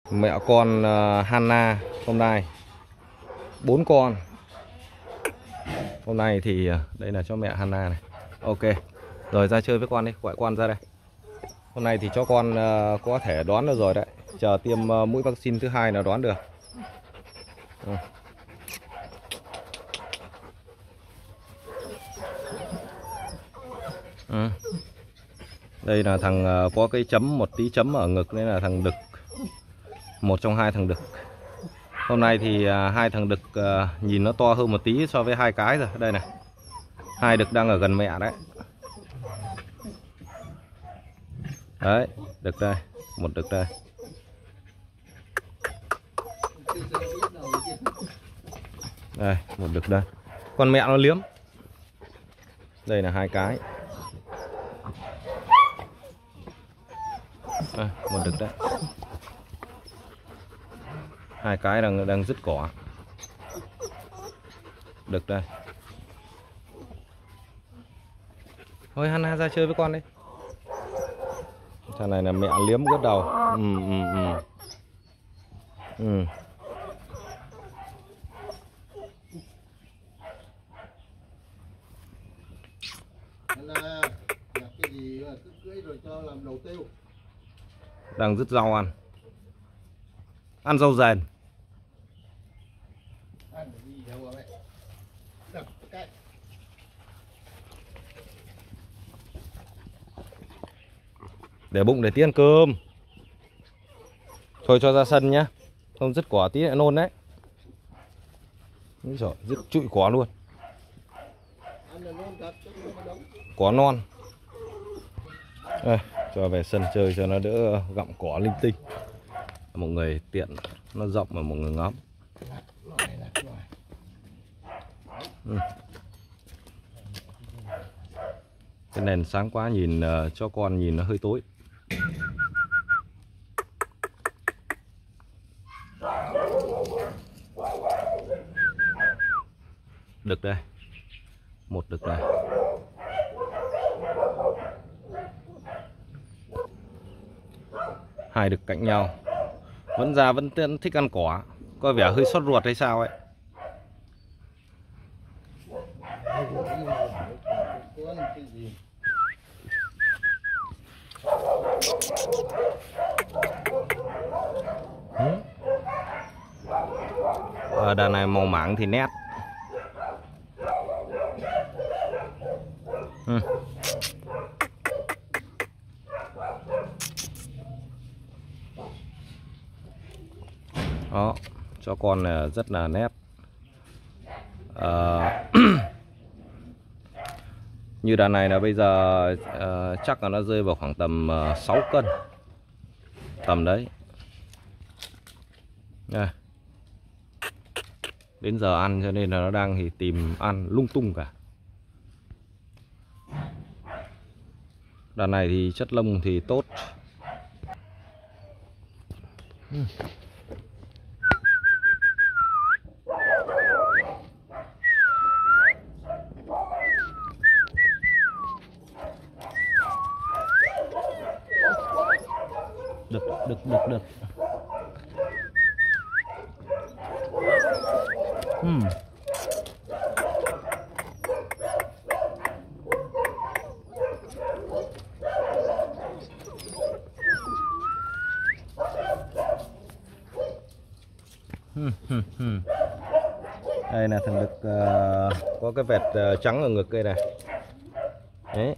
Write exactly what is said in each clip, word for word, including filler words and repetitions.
Mẹ con uh, Hana hôm nay bốn con. Hôm nay thì uh, đây là cho mẹ Hana này. Ok. Rồi ra chơi với con đi, gọi con ra đây. Hôm nay thì cho con uh, có thể đoán được rồi đấy. Chờ tiêm uh, mũi vaccine thứ hai là đoán được. Ừ. Ừ. Đây là thằng uh, có cái chấm, một tí chấm ở ngực, đây là thằng đực. Một trong hai thằng đực. Hôm nay thì uh, hai thằng đực uh, nhìn nó to hơn một tí so với hai cái rồi. Đây này. Hai đực đang ở gần mẹ đấy. Đấy, đực đây, một đực đây. Đây, một đực đây. Con mẹ nó liếm. Đây là hai cái. Đây, một đực đấy. Hai cái đang đang rứt cỏ. Đực đây. Thôi Hana ra chơi với con đi. Thằng này là mẹ liếm gớt đầu. Ừ, ừ, ừ. Ừ. Là cái gì cứ cưới rồi cho làm đầu tiêu. Đang rứt rau ăn. Ăn rau dền. Ăn gì đâu vậy? Đập cái. Để bụng để tí ăn cơm. Thôi cho ra sân nhá. Không rứt quả tí lại nôn đấy. Úi giời, rứt trụi quả luôn. Quả non. Đây, cho về sân chơi cho nó đỡ gặm cỏ linh tinh. Mọi người tiện, nó rộng mà mọi người ngắm. Ừ. Cái nền sáng quá, nhìn uh, cho con nhìn nó hơi tối. Đực đây. Một đực đây. Hai đực cạnh nhau. Vẫn ra vẫn thích ăn cỏ. Có vẻ hơi sốt ruột hay sao ấy. Ừ. À, đàn này màu mảng thì nét. Ừ. Đó, cho con này rất là nét. À, như đàn này là bây giờ uh, chắc là nó rơi vào khoảng tầm uh, sáu cân. Tầm đấy. Đây. Đến giờ ăn cho nên là nó đang thì tìm ăn lung tung cả. Đàn này thì chất lông thì tốt. Ừ. Được, được, được, được. Hmm. Hmm, hmm, hmm. Đây là thằng đực uh, có cái vẹt uh, trắng ở ngực cây này. Đấy.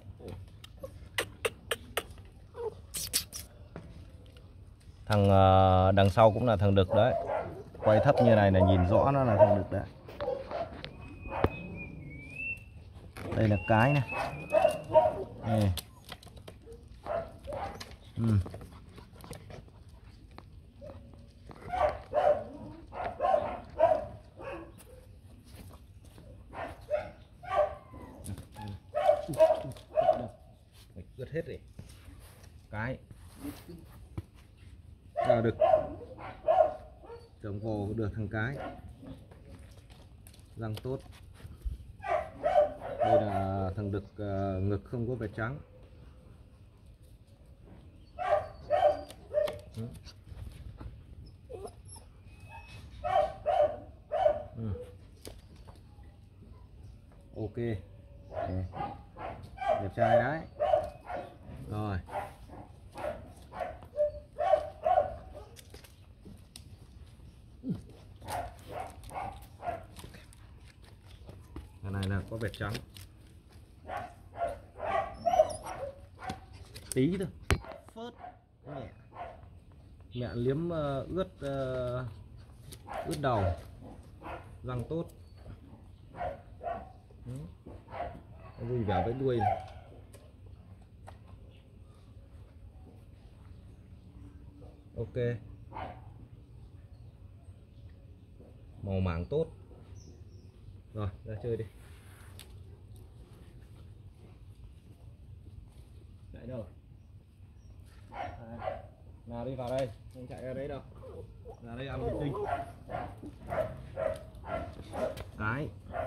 Thằng uh, đằng sau cũng là thằng đực đấy. Quay thấp như này là nhìn rõ nó là thằng đực đấy. Đây là cái này. Đây. Ừ. Ướt hết rồi. Cái. À, đực. Trồng hồ được thằng cái. Răng tốt. Đây là thằng đực uh, ngực không có vệt trắng. Ok. Ok. Đẹp trai đấy. Rồi. Cái này là có vệt trắng. Tí thôi. Phớt. Mẹ. Mẹ liếm uh, ướt uh, ướt đầu. Răng tốt. Vui vẻ với đuôi này. Ok. Màu mảng tốt. Rồi, ra chơi đi. Chạy đâu? À, nào đi vào đây, không chạy ra đấy đâu. Ra đây ăn linh tinh. Cái.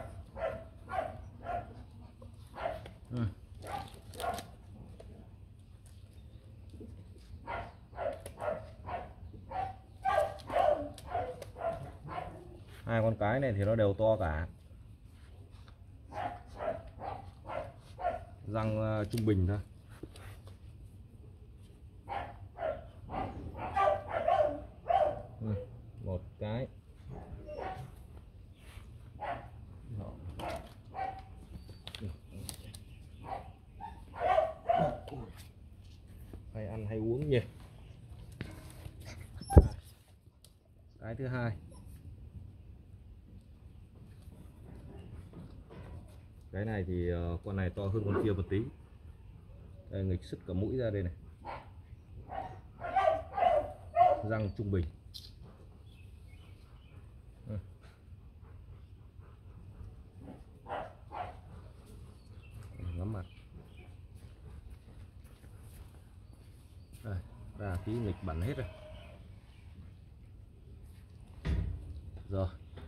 Ừ. Hai con cái này thì nó đều to cả. Răng uh, trung bình thôi. Ừ. Một cái. Hay ăn hay uống nhỉ. Cái thứ hai. Cái này thì uh, con này to hơn con kia một tí. Đây, nghịch sứt cả mũi ra đây này. Răng trung bình. Ừ. Ngắm mặt. Đây, ra tí nghịch bẩn hết rồi. Rồi.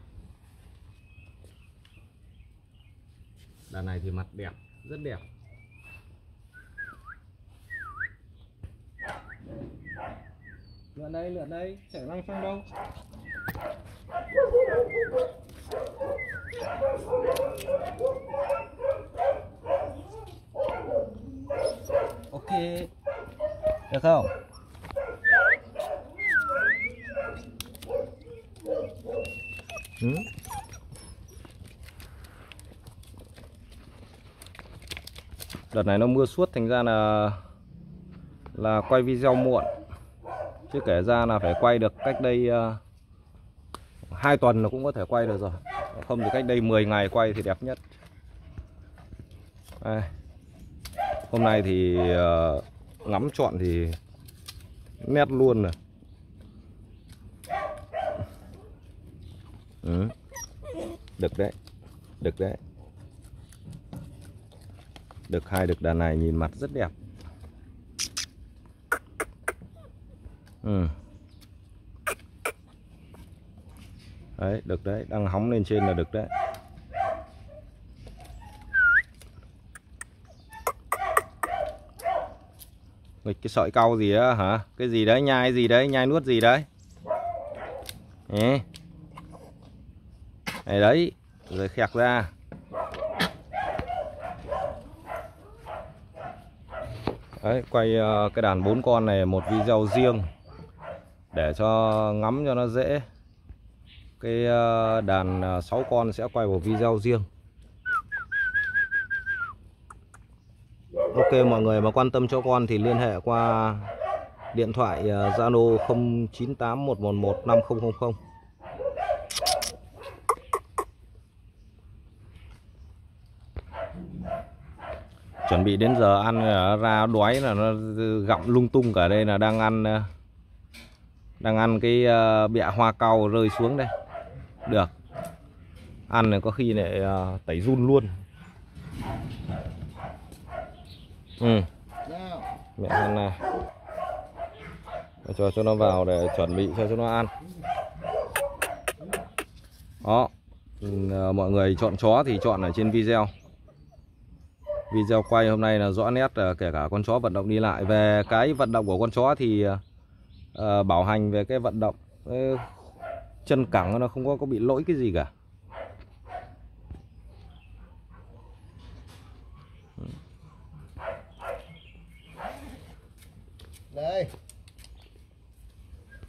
Đàn này thì mặt đẹp, rất đẹp. Lượn đây, lượn đây, chạy lăng xăng đâu. Ok. Được không? Ừ. Đợt này nó mưa suốt thành ra là là quay video muộn. Chứ kể ra là phải quay được cách đây uh, hai tuần nó cũng có thể quay được rồi. Không thì cách đây mười ngày quay thì đẹp nhất. Đây. Hôm nay thì uh, ngắm trọn thì nét luôn rồi. Ừ. Được đấy. Được đấy. Được hai được đàn này nhìn mặt rất đẹp. Ừ. Đấy, được đấy, đang hóng lên trên là được đấy. Nghịch cái sợi cau gì á hả? Cái gì đấy, nhai gì đấy, nhai nuốt gì đấy? Ê. Này đấy, rồi khẹt ra. Đấy, quay uh, cái đàn bốn con này một video riêng để cho ngắm cho nó dễ. Cái uh, đàn uh, sáu con sẽ quay một video riêng. Ok, mọi người mà quan tâm cho con thì liên hệ qua điện thoại Zalo uh, không chín tám một một một năm không không không. Chuẩn bị đến giờ ăn ra đói là nó gặm lung tung cả đây, là đang ăn đang ăn cái bẹ hoa cau rơi xuống đây. Được. Ăn này có khi lại tẩy run luôn. Ừ. Mẹ ăn này. Cho cho nó vào để chuẩn bị cho cho nó ăn. Đó. Mọi người chọn chó thì chọn ở trên video. Video quay hôm nay là rõ nét, kể cả con chó vận động đi lại. Về cái vận động của con chó thì uh, bảo hành về cái vận động, cái chân cẳng nó không có, có bị lỗi cái gì cả. Đây.